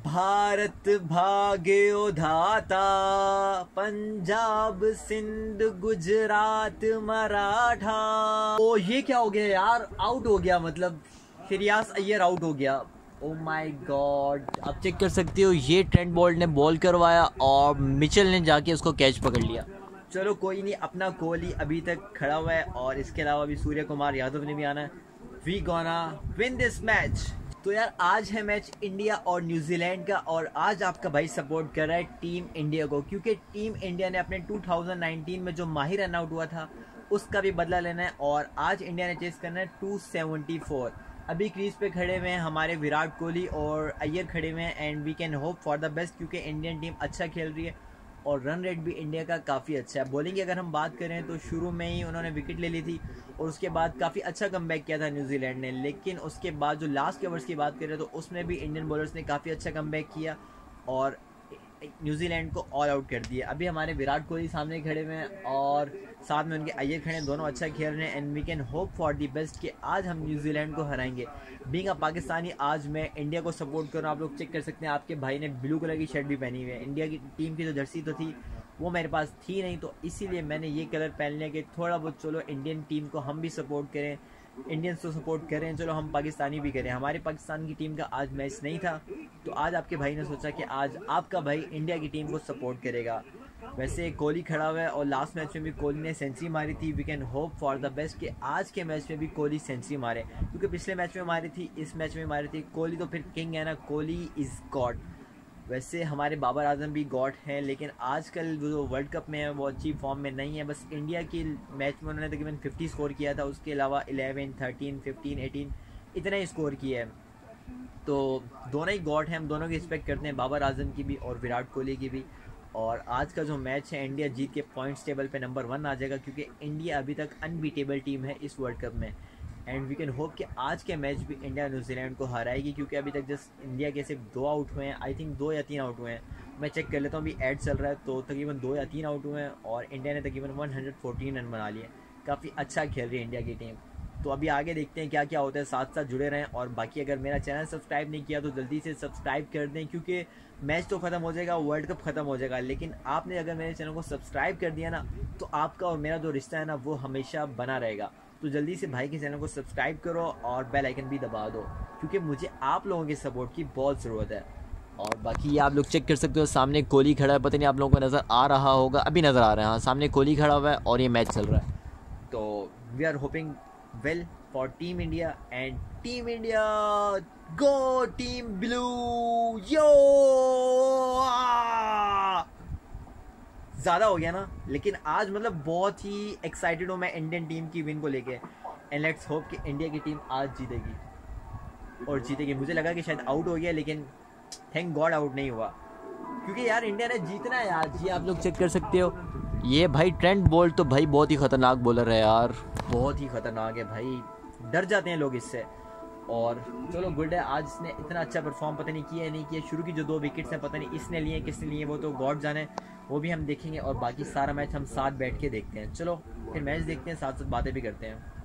भारत भाग्यो धाता, पंजाब सिंध गुजरात मराठा। ओ ये क्या हो गया यार, आउट हो गया, मतलब श्रेयस अय्यर आउट हो गया। ओ माय गॉड, आप चेक कर सकते हो, ये ट्रेंट बोल्ट ने बॉल करवाया और मिचेल ने जाके उसको कैच पकड़ लिया। चलो कोई नहीं, अपना कोहली अभी तक खड़ा हुआ है और इसके अलावा भी सूर्य कुमार यादव ने भी आना है। We gonna win this match. तो यार आज है मैच इंडिया और न्यूजीलैंड का, और आज आपका भाई सपोर्ट कर रहा है टीम इंडिया को, क्योंकि टीम इंडिया ने अपने 2019 में जो माही रन आउट हुआ था उसका भी बदला लेना है, और आज इंडिया ने चेस करना है 274। अभी क्रीज पे खड़े हुए हैं हमारे विराट कोहली और अय्यर खड़े हुए हैं, and we can hope for the best, क्योंकि इंडियन टीम अच्छा खेल रही है और रन रेट भी इंडिया का काफ़ी अच्छा है। बॉलिंग की अगर हम बात करें तो शुरू में ही उन्होंने विकेट ले ली थी और उसके बाद काफ़ी अच्छा कमबैक किया था न्यूजीलैंड ने, लेकिन उसके बाद जो लास्ट के ओवर्स की बात करें तो उसमें भी इंडियन बॉलर्स ने काफ़ी अच्छा कमबैक किया और न्यूजीलैंड को ऑल आउट कर दिया। अभी हमारे विराट कोहली सामने खड़े हुए हैं और साथ में उनके अय्यर खड़े हैं, दोनों अच्छा खेल रहे हैं, and we can hope for the best कि आज हम न्यूजीलैंड को हराएंगे। बीइंग अ पाकिस्तानी आज मैं इंडिया को सपोर्ट कर रहा हूँ। आप लोग चेक कर सकते हैं, आपके भाई ने ब्लू कलर की शर्ट भी पहनी हुई है। इंडिया की टीम की जो जर्सी तो थी वो मेरे पास थी नहीं, तो इसीलिए मैंने ये कलर पहन लिया कि थोड़ा बहुत चलो इंडियन टीम को हम भी सपोर्ट करें, इंडियंस तो सपोर्ट करें, चलो हम पाकिस्तानी भी करें। हमारे पाकिस्तान की टीम का आज मैच नहीं था, तो आज आपके भाई ने सोचा कि आज आपका भाई इंडिया की टीम को सपोर्ट करेगा। वैसे कोहली खड़ा हुआ है और लास्ट मैच में भी कोहली ने सेंचुरी मारी थी। We can hope for the best कि आज के मैच में भी कोहली सेंचुरी मारे, क्योंकि पिछले मैच में मारी थी, इस मैच में मारी थी। कोहली तो फिर किंग है ना, कोहली इज़ गॉड। वैसे हमारे बाबर आजम भी गॉड हैं, लेकिन आजकल जो वर्ल्ड कप में है वो अच्छी फॉर्म में नहीं है। बस इंडिया की मैच में उन्होंने तकरीबन 50 स्कोर किया था, उसके अलावा 11, 13, 15, 18 इतना ही स्कोर किया है। तो दोनों ही गॉड हैं, हम दोनों की रिस्पेक्ट करते हैं, बाबर आजम की भी और विराट कोहली की भी। और आज का जो मैच है इंडिया जीत के पॉइंट्स टेबल पे नंबर 1 आ जाएगा, क्योंकि इंडिया अभी तक अनबीटेबल टीम है इस वर्ल्ड कप में, एंड वी कैन होप कि आज के मैच भी इंडिया न्यूजीलैंड को हराएगी, क्योंकि अभी तक जस्ट इंडिया के सिर्फ 2 आउट हुए हैं, आई थिंक 2 या 3 आउट हुए हैं। मैं चेक कर लेता हूँ, अभी ऐड चल रहा है, तो तकरीबन 2 या 3 आउट हुए हैं और इंडिया ने तकरीबन 114 रन बना लिए। काफ़ी अच्छा खेल रही है इंडिया की टीम। तो अभी आगे देखते हैं क्या क्या होता है, साथ साथ जुड़े रहें। और बाकी अगर मेरा चैनल सब्सक्राइब नहीं किया तो जल्दी से सब्सक्राइब कर दें, क्योंकि मैच तो ख़त्म हो जाएगा, वर्ल्ड कप ख़त्म हो जाएगा, लेकिन आपने अगर मेरे चैनल को सब्सक्राइब कर दिया ना, तो आपका और मेरा जो रिश्ता है ना वो हमेशा बना रहेगा। तो जल्दी से भाई के चैनल को सब्सक्राइब करो और बेल आइकन भी दबा दो, क्योंकि मुझे आप लोगों के सपोर्ट की बहुत ज़रूरत है। और बाकी ये आप लोग चेक कर सकते हो, सामने कोहली खड़ा है, पता नहीं आप लोगों को नज़र आ रहा होगा, अभी नज़र आ रहा है, हाँ सामने कोहली खड़ा हुआ है और ये मैच चल रहा है। तो we are hoping well for team India, and team India go team blue yo. ज़्यादा हो गया ना, लेकिन आज मतलब बहुत ही एक्साइटेड हूँ मैं इंडियन टीम की विन को लेके, एंड लेट्स होप कि इंडिया की टीम आज जीतेगी और जीतेगी। मुझे लगा कि शायद आउट हो गया, लेकिन थैंक गॉड आउट नहीं हुआ, क्योंकि यार इंडिया ने जीतना है आज। ये आप लोग चेक कर सकते हो, ये भाई ट्रेंट बोल्ट तो भाई बहुत ही खतरनाक बॉलर है यार, बहुत ही खतरनाक है भाई, डर जाते हैं लोग इससे। और चलो गुड है, आज इसने इतना अच्छा परफॉर्म पता नहीं किया नहीं किया। शुरू की जो 2 विकेट्स हैं पता नहीं इसने लिए किसने लिए, वो तो गॉड जाने, वो भी हम देखेंगे। और बाकी सारा मैच हम साथ बैठ के देखते हैं। चलो फिर मैच देखते हैं, साथ साथ बातें भी करते हैं।